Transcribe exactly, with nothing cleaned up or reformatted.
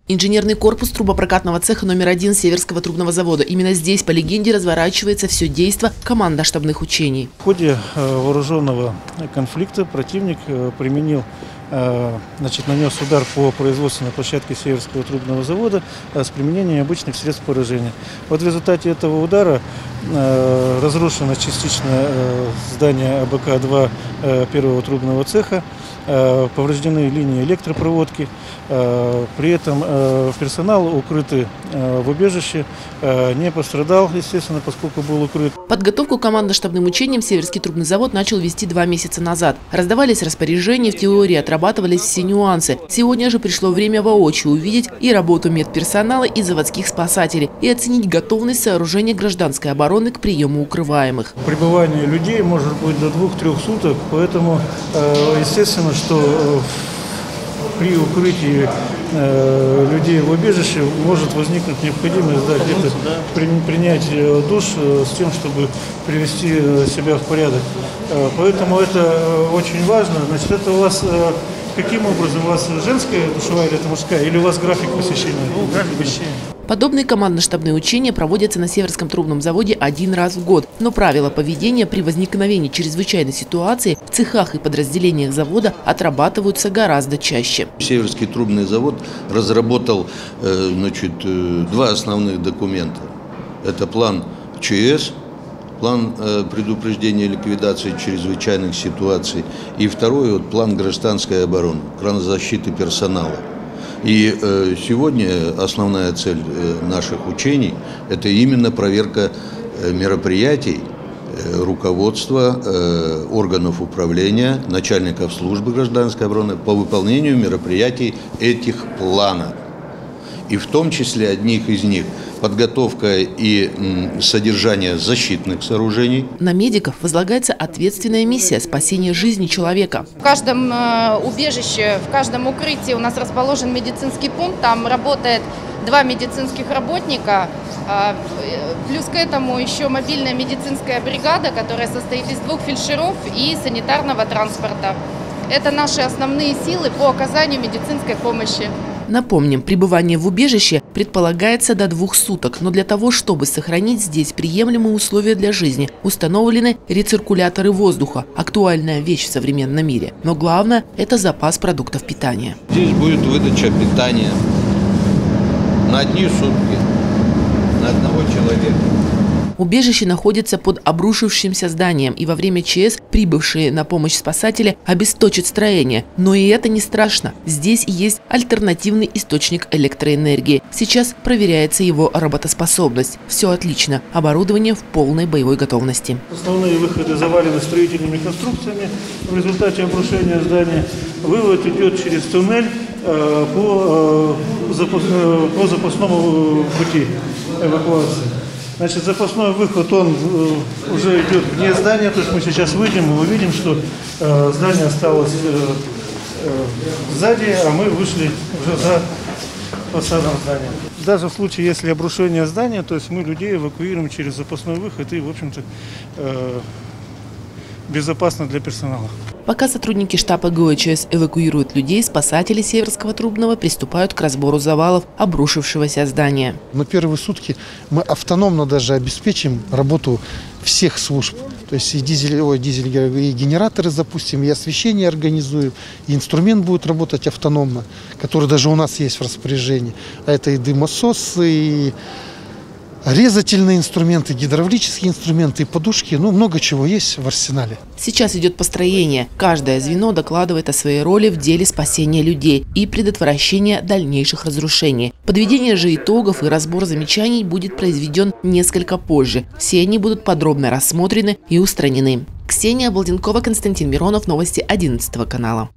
Инженерный корпус трубопрокатного цеха номер один Северского трубного завода. Именно здесь, по легенде, разворачивается все действо командно-штабных учений. В ходе вооруженного конфликта противник применил, значит, нанес удар по производственной площадке Северского трубного завода с применением обычных средств поражения. Вот в результате этого удара разрушено частично здание А Б К два первого трубного цеха, повреждены линии электропроводки. При этом персонал, укрытый в убежище, не пострадал, естественно, поскольку был укрыт. Подготовку к командно-штабным учениям Северский трубный завод начал вести два месяца назад. Раздавались распоряжения, в теории отрабатывались все нюансы. Сегодня же пришло время воочию увидеть и работу медперсонала, и заводских спасателей, и оценить готовность сооружения гражданской обороны к приему укрываемых. Пребывание людей может быть до двух-трех суток, поэтому, естественно, что при укрытии э, людей в убежище может возникнуть необходимость, да, где-то при, принять душ э, с тем, чтобы привести себя в порядок. Э, поэтому это очень важно. Значит, это у вас э, каким образом? У вас женская душевая или это мужская? Или у вас график посещения? Ну, график посещения. Подобные командно-штабные учения проводятся на Северском трубном заводе один раз в год. Но правила поведения при возникновении чрезвычайной ситуации в цехах и подразделениях завода отрабатываются гораздо чаще. Северский трубный завод разработал, значит, два основных документа. Это план Ч С, план предупреждения и ликвидации чрезвычайных ситуаций, и второй вот, план гражданской обороны, защиты персонала. И э, сегодня основная цель э, наших учений – это именно проверка э, мероприятий э, руководства э, органов управления, начальников службы гражданской обороны по выполнению мероприятий этих планов. И в том числе одних из них подготовка и м, содержание защитных сооружений. На медиков возлагается ответственная миссия спасения жизни человека. В каждом э, убежище, в каждом укрытии у нас расположен медицинский пункт. Там работает два медицинских работника. Э, плюс к этому еще мобильная медицинская бригада, которая состоит из двух фельдшеров и санитарного транспорта. Это наши основные силы по оказанию медицинской помощи. Напомним, пребывание в убежище предполагается до двух суток, но для того, чтобы сохранить здесь приемлемые условия для жизни, установлены рециркуляторы воздуха – актуальная вещь в современном мире. Но главное – это запас продуктов питания. Здесь будет выдача питания на одни сутки, на одного человека. Убежище находится под обрушившимся зданием, и во время Ч С прибывшие на помощь спасатели обесточат строение. Но и это не страшно. Здесь есть альтернативный источник электроэнергии. Сейчас проверяется его работоспособность. Все отлично. Оборудование в полной боевой готовности. Основные выходы завалены строительными конструкциями. В результате обрушения здания вывод идет через туннель э, по, э, запас, э, по запасному пути эвакуации. Значит, запасной выход, он э, уже идет вне здания, то есть мы сейчас выйдем и увидим, что э, здание осталось э, э, сзади, а мы вышли уже за фасадом здания. Даже в случае, если обрушение здания, то есть мы людей эвакуируем через запасной выход и, в общем-то, э, безопасно для персонала. Пока сотрудники штаба Г У Ч С эвакуируют людей, спасатели Северского трубного приступают к разбору завалов обрушившегося здания. На первые сутки мы автономно даже обеспечим работу всех служб. То есть и дизель, ой, дизель, и генераторы запустим, и освещение организуем, и инструмент будет работать автономно, который даже у нас есть в распоряжении. А это и дымососы, и резательные инструменты, гидравлические инструменты и подушки, ну много чего есть в арсенале. Сейчас идет построение. Каждое звено докладывает о своей роли в деле спасения людей и предотвращения дальнейших разрушений. Подведение же итогов и разбор замечаний будет произведен несколько позже. Все они будут подробно рассмотрены и устранены. Ксения Балденкова, Константин Миронов, новости одиннадцатого канала.